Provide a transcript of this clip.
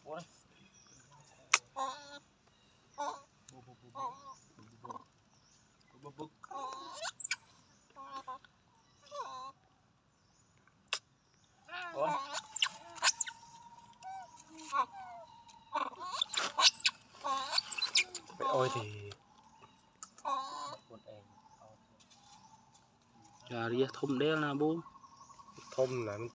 Ôi thì giờ đi thùng đeo nè bố thùng này